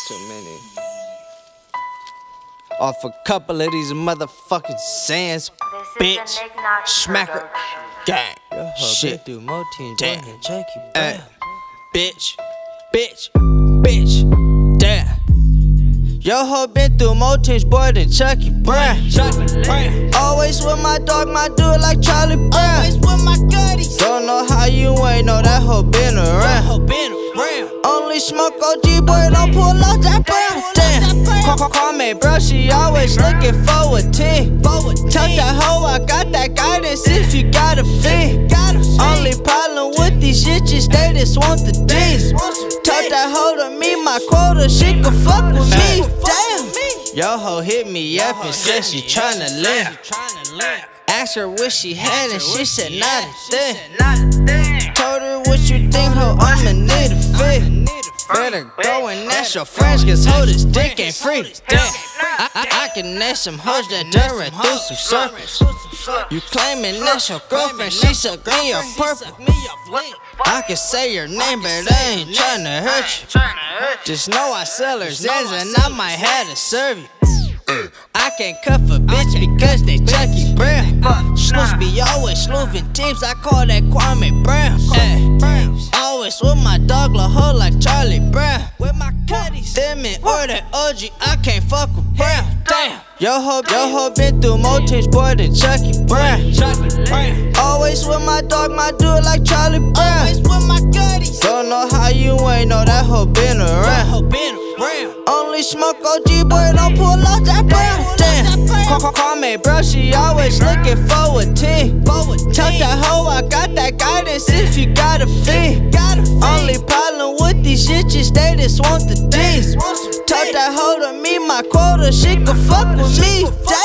too many. Off a couple of these motherfucking sands, bitch. Smacker. Gang. Shit. Damn. Bitch. Damn. Yo ho been through more teams, boy, than Chucky Brown. Always with my dog, my dude like Charlie Brown. Always with my gutties. Don't know how you ain't know that hoe been around. Only smoke OG, boy, don't pull out that brown. Damn. Call me bro, she always looking for a 10. Tell that hoe I got that guidance if you got a fee. Only problem with these shitches, they just want the D's. Tell that hoe to meet my quota, she can fuck with me. Damn. Yo ho hit me up and said she tryna live. Asked her what she had and she said not a thing. Told her what you think, ho, I'ma need a fit. Better go and ask your friends, cause ho, this dick ain't free. Damn. I can ask some hoes that done ran through some circles. You claiming that's your girlfriend, she suck me your purple. I can say your name, but I ain't tryna hurt you. Just know I sell her Zans and I might have to serve you. I can't cuff a bitch because they Chucky Brown. Sleuths be always sleuthing teams, I call that Kwame Brown. Always with my dog, la hoe like Charlie Brown. With my cutties, them in order OG, I can't fuck with Brown. Damn. Yo ho been through more teams, boy, than Chucky Brown. Always with my dog, my dude like Charlie Brown. Always with my gutties. Don't know how you ain't know that hoe been around. Only smoke OG, boy, don't pull out that brown. Damn. Call me bro, she always looking for a 10. Tell that hoe I got that guidance if you got a fee. Only problem with these shitches, they just want the D's. Tell that hoe to meet my quota, she can fuck with me.